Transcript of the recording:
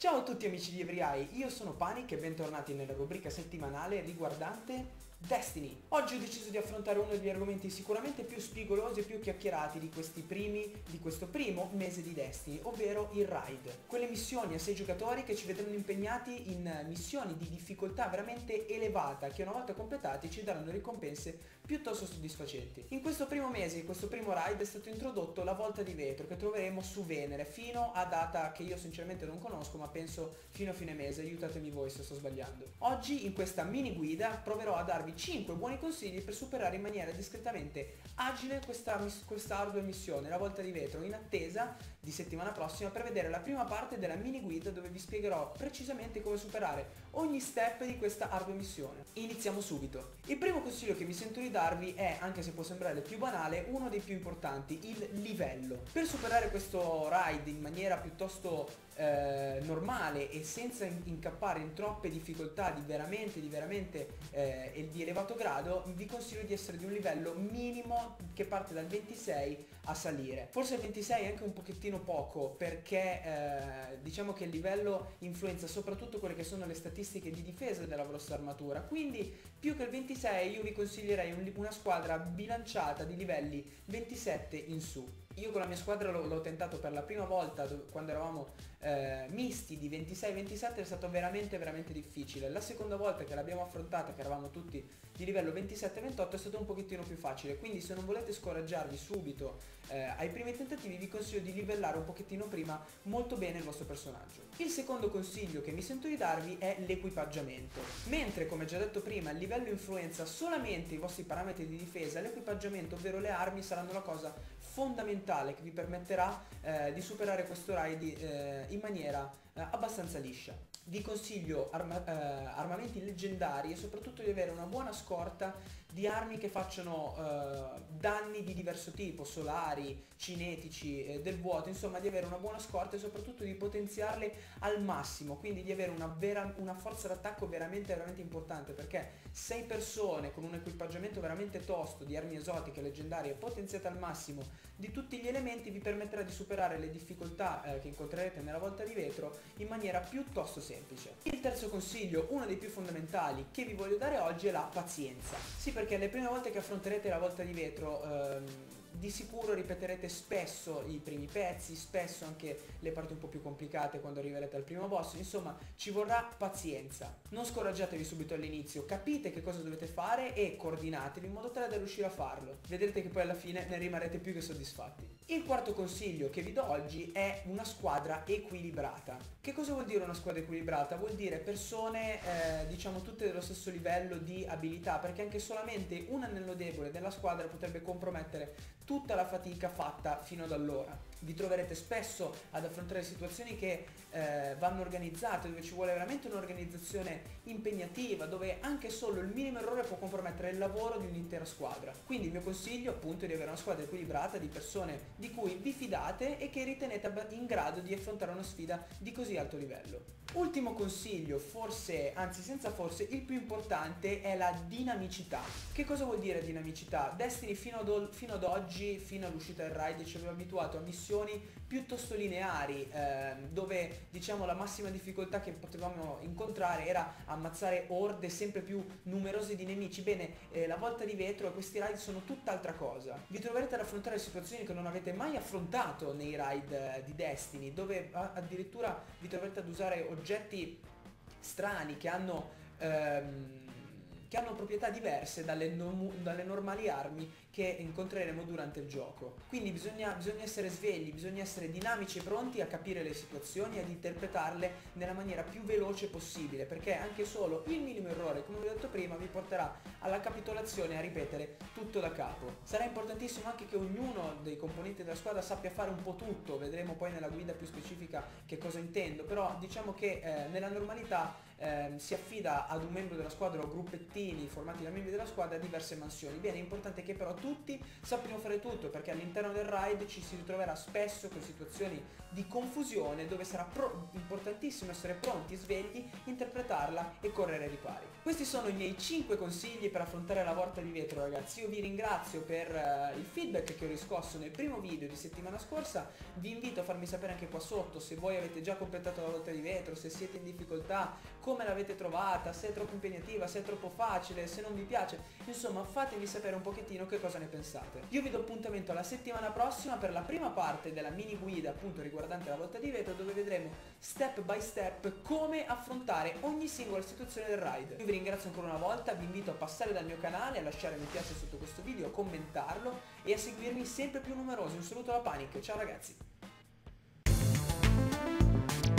Ciao a tutti amici di Everyeye, io sono Panic e bentornati nella rubrica settimanale riguardante Destiny. Oggi ho deciso di affrontare uno degli argomenti sicuramente più spigolosi e più chiacchierati di questo primo mese di Destiny, ovvero il raid. Quelle missioni a 6 giocatori che ci vedranno impegnati in missioni di difficoltà veramente elevata che una volta completati ci daranno ricompense piuttosto soddisfacenti. In questo primo mese, in questo primo raid è stato introdotto la volta di vetro che troveremo su Venere fino a data che io sinceramente non conosco, ma penso fino a fine mese, aiutatemi voi se sto sbagliando. Oggi in questa mini guida proverò a darvi 5 buoni consigli per superare in maniera discretamente agile questa ardua missione, la volta di vetro, in attesa di settimana prossima per vedere la prima parte della mini guida dove vi spiegherò precisamente come superare ogni step di questa ardua missione. Iniziamo subito. Il primo consiglio che mi sento di darvi è, anche se può sembrare più banale, uno dei più importanti, il livello. Per superare questo raid in maniera piuttosto normale e senza incappare in troppe difficoltà di veramente e di elevato grado, vi consiglio di essere di un livello minimo che parte dal 26 a salire. Forse il 26 è anche un pochettino poco, perché diciamo che il livello influenza soprattutto quelle che sono le statistiche di difesa della vostra armatura, quindi più che il 26 io vi consiglierei una squadra bilanciata di livelli 27 in su. Io con la mia squadra l'ho tentato per la prima volta quando eravamo misti di 26-27, è stato veramente difficile. La seconda volta che l'abbiamo affrontata, che eravamo tutti di livello 27-28, è stato un pochettino più facile, quindi se non volete scoraggiarvi subito ai primi tentativi vi consiglio di livellare un pochettino prima molto bene il vostro personaggio. Il secondo consiglio che mi sento di darvi è l'equipaggiamento. Mentre, come già detto prima, il livello influenza solamente i vostri parametri di difesa, l'equipaggiamento, ovvero le armi, saranno la cosa fondamentale che vi permetterà di superare questo raid in maniera abbastanza liscia. Vi consiglio armamenti leggendari e soprattutto di avere una buona scorta di armi che facciano danni di diverso tipo, solari, cinetici, del vuoto, insomma di avere una buona scorta e soprattutto di potenziarle al massimo, quindi di avere una forza d'attacco veramente importante, perché 6 persone con un equipaggiamento veramente tosto di armi esotiche leggendarie potenziate al massimo di tutti gli elementi vi permetterà di superare le difficoltà che incontrerete nella volta di vetro in maniera piuttosto semplice. Il terzo consiglio, uno dei più fondamentali che vi voglio dare oggi, è la pazienza. Sì, perché le prime volte che affronterete la volta di vetro di sicuro ripeterete spesso i primi pezzi, spesso anche le parti un po' più complicate quando arriverete al primo boss, insomma ci vorrà pazienza. Non scoraggiatevi subito all'inizio, capite che cosa dovete fare e coordinatevi in modo tale da riuscire a farlo. Vedrete che poi alla fine ne rimarrete più che soddisfatti. Il quarto consiglio che vi do oggi è una squadra equilibrata. Che cosa vuol dire una squadra equilibrata? Vuol dire persone diciamo tutte dello stesso livello di abilità, perché anche solamente un anello debole della squadra potrebbe compromettere tutta la fatica fatta fino ad allora. Vi troverete spesso ad affrontare situazioni che vanno organizzate, dove ci vuole veramente un'organizzazione impegnativa, dove anche solo il minimo errore può compromettere il lavoro di un'intera squadra. Quindi il mio consiglio appunto è di avere una squadra equilibrata di persone di cui vi fidate e che ritenete in grado di affrontare una sfida di così alto livello. Ultimo consiglio, forse, anzi senza forse, il più importante è la dinamicità. Che cosa vuol dire dinamicità? Destiny fino ad oggi, fino all'uscita del raid, ci aveva abituato a missioni piuttosto lineari, dove diciamo la massima difficoltà che potevamo incontrare era ammazzare orde sempre più numerose di nemici. Bene, la volta di vetro e questi raid sono tutt'altra cosa. Vi troverete ad affrontare situazioni che non avete mai affrontato nei raid di Destiny, dove addirittura vi troverete ad usare oggetti strani che hanno proprietà diverse dalle normali armi che incontreremo durante il gioco. Quindi bisogna essere svegli, bisogna essere dinamici e pronti a capire le situazioni e ad interpretarle nella maniera più veloce possibile, perché anche solo il minimo errore, come vi ho detto prima, vi porterà alla capitolazione e a ripetere tutto da capo. Sarà importantissimo anche che ognuno dei componenti della squadra sappia fare un po' tutto, vedremo poi nella guida più specifica che cosa intendo, però diciamo che nella normalità si affida ad un membro della squadra o gruppettini formati da membri della squadra diverse mansioni. Bene, è importante che però tutti sappiano fare tutto, perché all'interno del raid ci si ritroverà spesso con situazioni di confusione dove sarà importantissimo essere pronti, svegli, interpretarla e correre ai ripari. Questi sono i miei 5 consigli per affrontare la volta di vetro, ragazzi. Io vi ringrazio per il feedback che ho riscosso nel primo video di settimana scorsa. Vi invito a farmi sapere anche qua sotto se voi avete già completato la volta di vetro, se siete in difficoltà, come l'avete trovata, se è troppo impegnativa, se è troppo facile, se non vi piace. Insomma, fatemi sapere un pochettino che cosa ne pensate. Io vi do appuntamento alla settimana prossima per la prima parte della mini guida appunto riguardante la volta di vetro, dove vedremo step by step come affrontare ogni singola situazione del raid. Io vi ringrazio ancora una volta, vi invito a passare dal mio canale, a lasciare mi piace sotto questo video, a commentarlo e a seguirmi sempre più numerosi. Un saluto da Panic, ciao ragazzi!